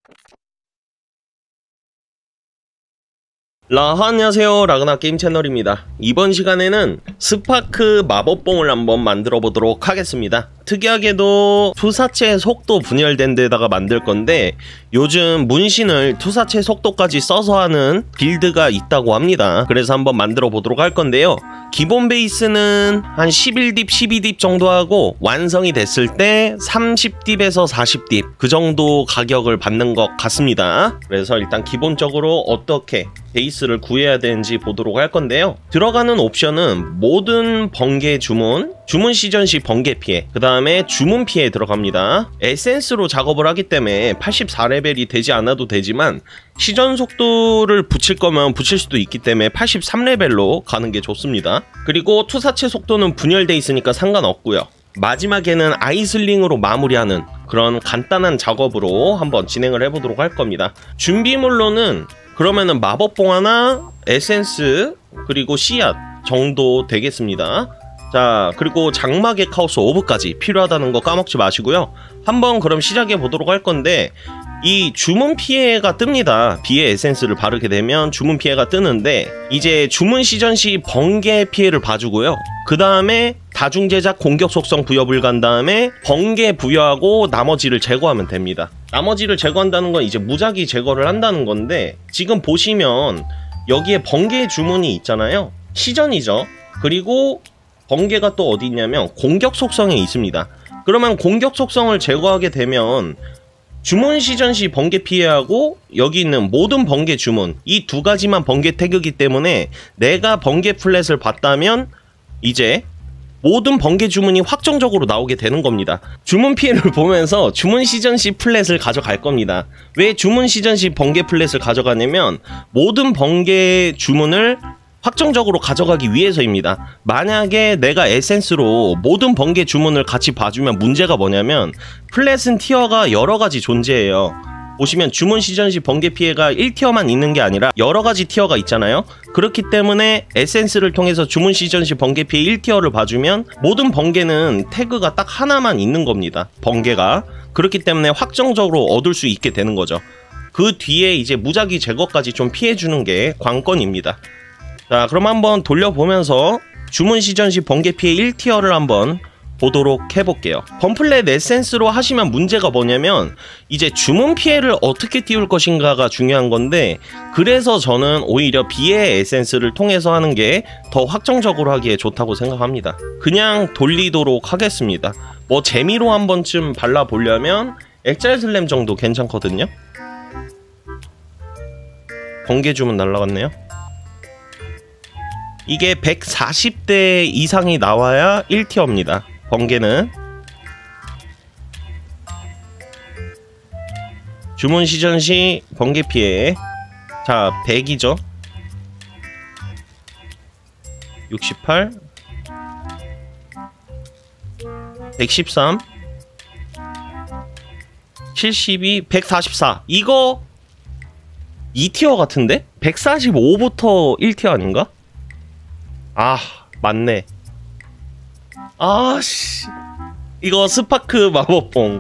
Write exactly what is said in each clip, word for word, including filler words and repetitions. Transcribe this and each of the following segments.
라 안녕하세요, 라그나 게임 채널입니다. 이번 시간에는 스파크 마법봉을 한번 만들어 보도록 하겠습니다. 특이하게도 투사체 속도 분열된 데다가 만들 건데 요즘 문신을 투사체 속도까지 써서 하는 빌드가 있다고 합니다. 그래서 한번 만들어 보도록 할 건데요. 기본 베이스는 한 십일 딥, 십이 딥 정도 하고 완성이 됐을 때 삼십 딥에서 사십 딥 그 정도 가격을 받는 것 같습니다. 그래서 일단 기본적으로 어떻게 베이스를 구해야 되는지 보도록 할 건데요. 들어가는 옵션은 모든 번개 주문, 주문 시전 시 번개 피해, 그 다음에 주문 피해 들어갑니다. 에센스로 작업을 하기 때문에 팔십사 레벨이 되지 않아도 되지만 시전 속도를 붙일 거면 붙일 수도 있기 때문에 팔십삼 레벨로 가는 게 좋습니다. 그리고 투사체 속도는 분열돼 있으니까 상관없고요. 마지막에는 아이슬링으로 마무리하는 그런 간단한 작업으로 한번 진행을 해보도록 할 겁니다. 준비물로는 그러면은 마법봉 하나, 에센스, 그리고 씨앗 정도 되겠습니다. 자, 그리고 장막의 카오스 오브까지 필요하다는 거 까먹지 마시고요. 한번 그럼 시작해 보도록 할 건데 이 주문 피해가 뜹니다. 비의 에센스를 바르게 되면 주문 피해가 뜨는데 이제 주문 시전 시 번개 피해를 봐주고요. 그 다음에 다중 제작 공격 속성 부여 불가한 다음에 번개 부여하고 나머지를 제거하면 됩니다. 나머지를 제거한다는 건 이제 무작위 제거를 한다는 건데 지금 보시면 여기에 번개 주문이 있잖아요. 시전이죠. 그리고 번개가 또 어디 있냐면 공격 속성에 있습니다. 그러면 공격 속성을 제거하게 되면 주문 시전 시 번개 피해하고 여기 있는 모든 번개 주문 이 두 가지만 번개 태그이기 때문에 내가 번개 플랫을 봤다면 이제 모든 번개 주문이 확정적으로 나오게 되는 겁니다. 주문 피해를 보면서 주문 시전 시 플랫을 가져갈 겁니다. 왜 주문 시전 시 번개 플랫을 가져가냐면 모든 번개 주문을 확정적으로 가져가기 위해서입니다. 만약에 내가 에센스로 모든 번개 주문을 같이 봐주면 문제가 뭐냐면 플랫은 티어가 여러가지 존재해요. 보시면 주문 시전 시 번개 피해가 일 티어만 있는 게 아니라 여러가지 티어가 있잖아요. 그렇기 때문에 에센스를 통해서 주문 시전 시 번개 피해 일 티어를 봐주면 모든 번개는 태그가 딱 하나만 있는 겁니다. 번개가. 그렇기 때문에 확정적으로 얻을 수 있게 되는 거죠. 그 뒤에 이제 무작위 제거까지 좀 피해주는 게 관건입니다. 자, 그럼 한번 돌려보면서 주문 시전 시 번개 피해 일 티어를 한번 보도록 해볼게요. 범플렛 에센스로 하시면 문제가 뭐냐면 이제 주문 피해를 어떻게 띄울 것인가가 중요한 건데 그래서 저는 오히려 비의 에센스를 통해서 하는 게 더 확정적으로 하기에 좋다고 생각합니다. 그냥 돌리도록 하겠습니다. 뭐 재미로 한 번쯤 발라보려면 엑자일 슬램 정도 괜찮거든요. 번개 주문 날라갔네요. 이게 백사십 대 이상이 나와야 일 티어입니다. 번개는 주문 시전 시 번개 피해 자 백이죠. 육십팔 백십삼 칠십이 백사십사 이거 이 티어 같은데? 백사십오부터 일 티어 아닌가? 아 맞네. 아씨 이거 스파크 마법봉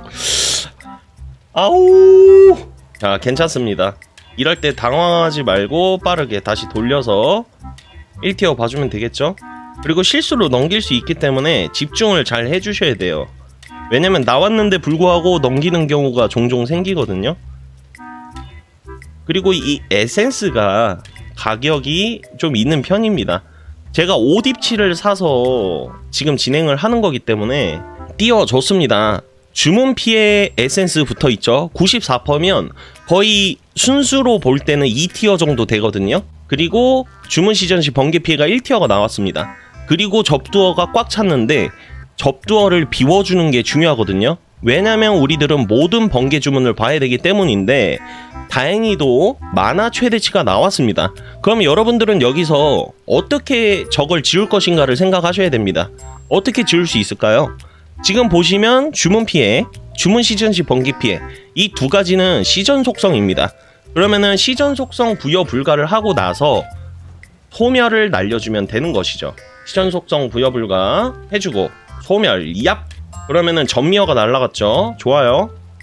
아우. 자 괜찮습니다. 이럴 때 당황하지 말고 빠르게 다시 돌려서 일 티어 봐주면 되겠죠. 그리고 실수로 넘길 수 있기 때문에 집중을 잘 해주셔야 돼요. 왜냐면 나왔는데 불구하고 넘기는 경우가 종종 생기거든요. 그리고 이 에센스가 가격이 좀 있는 편입니다. 제가 오 딥치를 사서 지금 진행을 하는 거기 때문에 띄워줬습니다. 주문 피해 에센스 붙어있죠. 구십사 퍼센트면 거의 순수로 볼 때는 이 티어 정도 되거든요. 그리고 주문 시전 시 번개 피해가 일 티어가 나왔습니다. 그리고 접두어가 꽉 찼는데 접두어를 비워주는 게 중요하거든요. 왜냐면 우리들은 모든 번개 주문을 봐야 되기 때문인데 다행히도 만화 최대치가 나왔습니다. 그럼 여러분들은 여기서 어떻게 저걸 지울 것인가를 생각하셔야 됩니다. 어떻게 지울 수 있을까요? 지금 보시면 주문 피해, 주문 시전 시 번개 피해 이 두 가지는 시전 속성입니다. 그러면은 시전 속성 부여 불가를 하고 나서 소멸을 날려주면 되는 것이죠. 시전 속성 부여 불가 해주고 소멸 얍. 그러면은 전미어가 날라갔죠. 좋아요.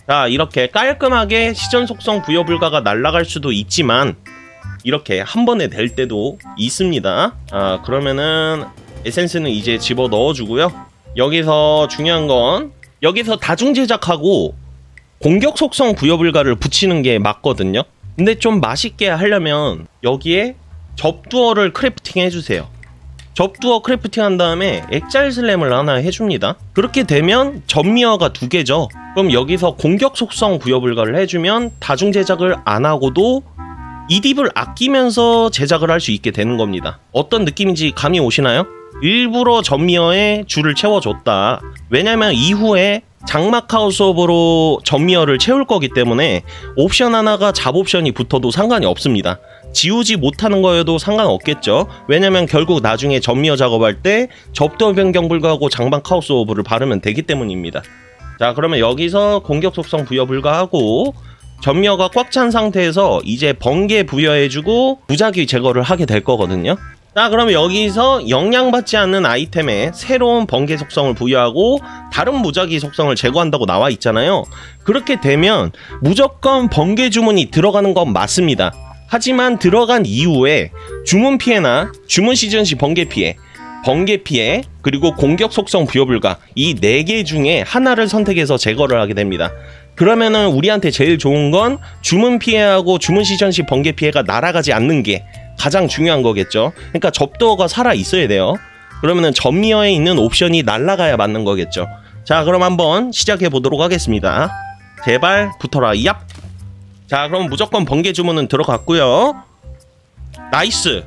자, 이렇게 깔끔하게 시전 속성 부여 불가가 날아갈 수도 있지만 이렇게 한 번에 될 때도 있습니다. 아, 그러면은 에센스는 이제 집어 넣어주고요. 여기서 중요한 건 여기서 다중 제작하고 공격 속성 부여 불가를 붙이는 게 맞거든요. 근데 좀 맛있게 하려면 여기에 접두어를 크래프팅 해주세요. 접두어 크래프팅 한 다음에 액잘 슬램을 하나 해줍니다. 그렇게 되면 전미어가 두 개죠. 그럼 여기서 공격 속성 부여 불가를 해주면 다중 제작을 안 하고도 이딥을 아끼면서 제작을 할 수 있게 되는 겁니다. 어떤 느낌인지 감이 오시나요? 일부러 전미어에 줄을 채워줬다. 왜냐면 이후에 장막 하우스업으로 전미어를 채울 거기 때문에 옵션 하나가 잡옵션이 붙어도 상관이 없습니다. 지우지 못하는 거여도 상관없겠죠. 왜냐면 결국 나중에 전미어 작업할 때 접두어 변경 불가하고 장막 하우스업을 바르면 되기 때문입니다. 자, 그러면 여기서 공격 속성 부여 불가하고 전미어가 꽉 찬 상태에서 이제 번개 부여해주고 무작위 제거를 하게 될 거거든요. 자, 그러면 여기서 영향받지 않는 아이템에 새로운 번개 속성을 부여하고 다른 무작위 속성을 제거한다고 나와 있잖아요. 그렇게 되면 무조건 번개 주문이 들어가는 건 맞습니다. 하지만 들어간 이후에 주문 피해나 주문 시전 시 번개 피해, 번개 피해, 그리고 공격 속성 부여 불가 이 네 개 중에 하나를 선택해서 제거를 하게 됩니다. 그러면은 우리한테 제일 좋은 건 주문 피해하고 주문 시전 시 번개 피해가 날아가지 않는 게 가장 중요한 거겠죠. 그러니까 접두어가 살아 있어야 돼요. 그러면은 전미어에 있는 옵션이 날아가야 맞는 거겠죠. 자, 그럼 한번 시작해 보도록 하겠습니다. 제발 붙어라. 얍. 자, 그럼 무조건 번개 주문은 들어갔고요. 나이스.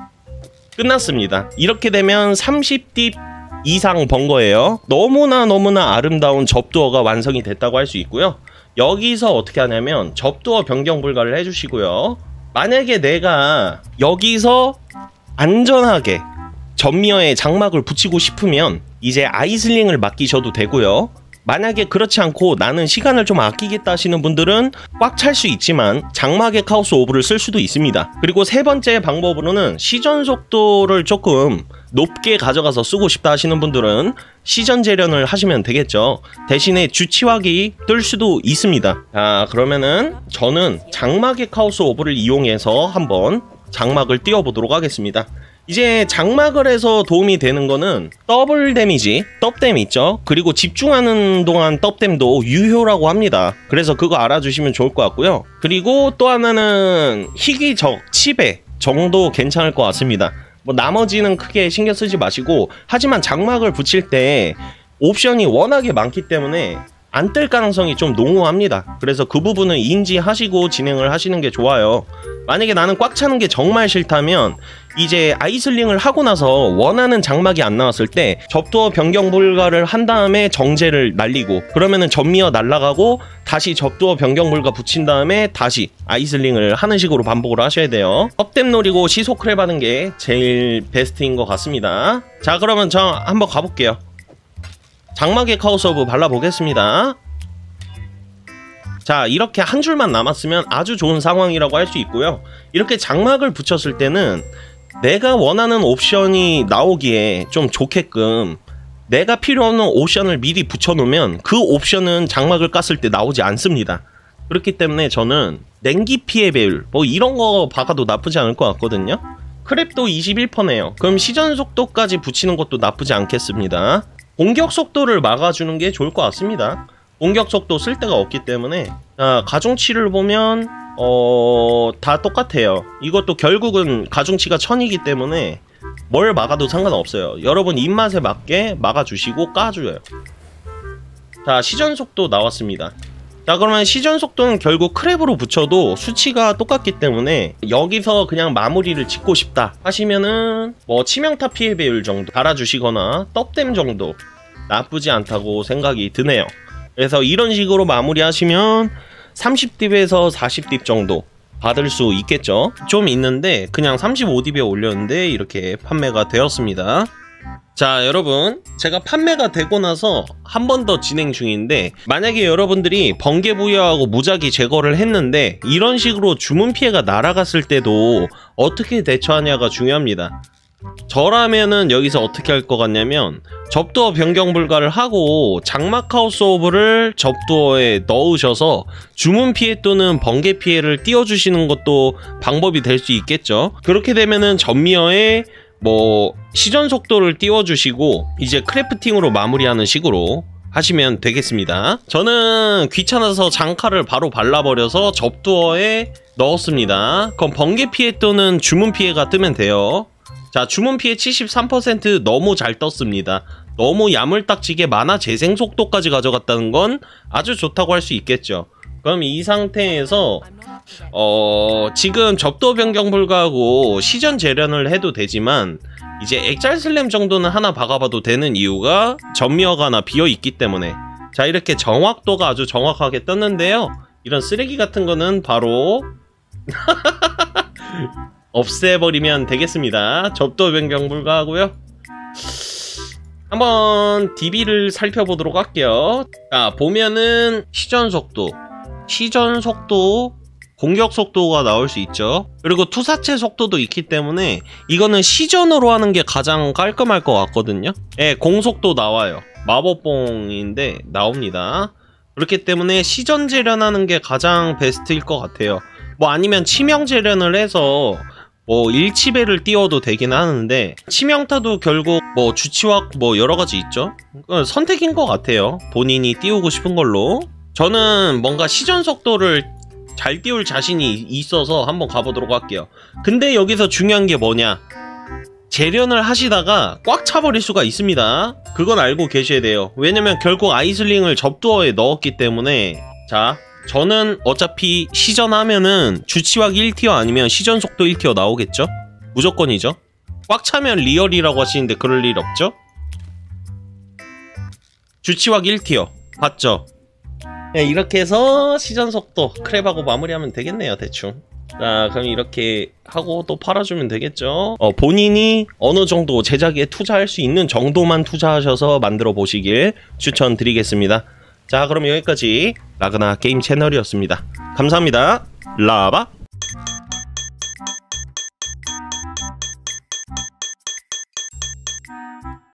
끝났습니다. 이렇게 되면 삼십 딥 이상 번 거예요. 너무나 너무나 아름다운 접두어가 완성이 됐다고 할 수 있고요. 여기서 어떻게 하냐면 접두어 변경 불가를 해주시고요. 만약에 내가 여기서 안전하게 전미어에 장막을 붙이고 싶으면 이제 아이슬링을 맡기셔도 되고요. 만약에 그렇지 않고 나는 시간을 좀 아끼겠다 하시는 분들은 꽉 찰 수 있지만 장막의 카오스 오브를 쓸 수도 있습니다. 그리고 세 번째 방법으로는 시전 속도를 조금 높게 가져가서 쓰고 싶다 하시는 분들은 시전 재련을 하시면 되겠죠. 대신에 주치화기 뜰 수도 있습니다. 자, 그러면은 저는 장막의 카오스 오브를 이용해서 한번 장막을 띄워보도록 하겠습니다. 이제 장막을 해서 도움이 되는 거는 더블 데미지, 떡댐 있죠? 그리고 집중하는 동안 떡댐도 유효라고 합니다. 그래서 그거 알아주시면 좋을 것 같고요. 그리고 또 하나는 희귀적, 치배 정도 괜찮을 것 같습니다. 뭐 나머지는 크게 신경 쓰지 마시고, 하지만 장막을 붙일 때 옵션이 워낙에 많기 때문에 안 뜰 가능성이 좀 농후합니다. 그래서 그 부분은 인지하시고 진행을 하시는 게 좋아요. 만약에 나는 꽉 차는 게 정말 싫다면 이제 아이슬링을 하고 나서 원하는 장막이 안 나왔을 때 접두어 변경 불가를 한 다음에 정제를 날리고, 그러면은 전미어 날라가고 다시 접두어 변경 불가 붙인 다음에 다시 아이슬링을 하는 식으로 반복을 하셔야 돼요. 업댐 노리고 시속 크랩 하는 게 제일 베스트인 것 같습니다. 자, 그러면 저 한번 가볼게요. 장막의 카오스 오브 발라보겠습니다. 자, 이렇게 한 줄만 남았으면 아주 좋은 상황이라고 할 수 있고요. 이렇게 장막을 붙였을 때는 내가 원하는 옵션이 나오기에 좀 좋게끔 내가 필요 없는 옵션을 미리 붙여놓으면 그 옵션은 장막을 깠을 때 나오지 않습니다. 그렇기 때문에 저는 냉기 피해 배율 뭐 이런 거 박아도 나쁘지 않을 것 같거든요. 크랩도 이십일 퍼센트네요. 그럼 시전 속도까지 붙이는 것도 나쁘지 않겠습니다. 공격 속도를 막아주는 게 좋을 것 같습니다. 공격 속도 쓸 데가 없기 때문에. 자, 가중치를 보면 어... 다 똑같아요. 이것도 결국은 가중치가 천이기 때문에 뭘 막아도 상관없어요. 여러분 입맛에 맞게 막아주시고 까줘요. 자, 시전 속도 나왔습니다. 자, 그러면 시전 속도는 결국 크랩으로 붙여도 수치가 똑같기 때문에 여기서 그냥 마무리를 짓고 싶다 하시면은 뭐 치명타 피해 배율 정도 달아주시거나 떡댐 정도 나쁘지 않다고 생각이 드네요. 그래서 이런 식으로 마무리 하시면 삼십 딥에서 사십 딥 정도 받을 수 있겠죠. 좀 있는데 그냥 삼십오 딥에 올렸는데 이렇게 판매가 되었습니다. 자, 여러분, 제가 판매가 되고 나서 한 번 더 진행 중인데, 만약에 여러분들이 번개 부여하고 무작위 제거를 했는데 이런 식으로 주문 피해가 날아갔을 때도 어떻게 대처하냐가 중요합니다. 저라면은 여기서 어떻게 할 것 같냐면 접두어 변경 불가를 하고 장막 하우스 오브를 접두어에 넣으셔서 주문 피해 또는 번개 피해를 띄워주시는 것도 방법이 될 수 있겠죠. 그렇게 되면은 전미어에 뭐 시전 속도를 띄워주시고 이제 크래프팅으로 마무리하는 식으로 하시면 되겠습니다. 저는 귀찮아서 장칼을 바로 발라버려서 접두어에 넣었습니다. 그럼 번개 피해 또는 주문 피해가 뜨면 돼요. 자, 주문 피해 칠십삼 퍼센트 너무 잘 떴습니다. 너무 야물딱지게 만화 재생 속도까지 가져갔다는 건 아주 좋다고 할 수 있겠죠. 그럼 이 상태에서 어 지금 접두어 변경 불가하고 시전 재련을 해도 되지만 이제 액잘 슬램 정도는 하나 박아봐도 되는 이유가 전미어가 하나 비어있기 때문에. 자, 이렇게 정확도가 아주 정확하게 떴는데요. 이런 쓰레기 같은 거는 바로 없애버리면 되겠습니다. 접두어 변경 불가하고요. 한번 디비를 살펴보도록 할게요. 자, 보면은 시전 속도, 시전 속도, 공격 속도가 나올 수 있죠. 그리고 투사체 속도도 있기 때문에 이거는 시전으로 하는 게 가장 깔끔할 것 같거든요. 예, 공속도 나와요. 마법봉인데 나옵니다. 그렇기 때문에 시전 재련하는 게 가장 베스트일 것 같아요. 뭐 아니면 치명 재련을 해서 뭐 일치배를 띄워도 되긴 하는데 치명타도 결국 뭐 주치확 뭐 여러가지 있죠. 선택인 것 같아요. 본인이 띄우고 싶은 걸로. 저는 뭔가 시전 속도를 잘 띄울 자신이 있어서 한번 가보도록 할게요. 근데 여기서 중요한 게 뭐냐, 재련을 하시다가 꽉 차버릴 수가 있습니다. 그건 알고 계셔야 돼요. 왜냐면 결국 아이슬링을 접두어에 넣었기 때문에. 자, 저는 어차피 시전하면은 주치확 일 티어 아니면 시전 속도 일 티어 나오겠죠? 무조건이죠. 꽉 차면 리얼이라고 하시는데 그럴 일 없죠? 주치확 일 티어 봤죠? 네, 이렇게 해서 시전 속도 크랩하고 마무리하면 되겠네요, 대충. 자, 그럼 이렇게 하고 또 팔아주면 되겠죠. 어, 본인이 어느 정도 제작에 투자할 수 있는 정도만 투자하셔서 만들어 보시길 추천드리겠습니다. 자, 그럼 여기까지 라그나 게임 채널이었습니다. 감사합니다. 라바.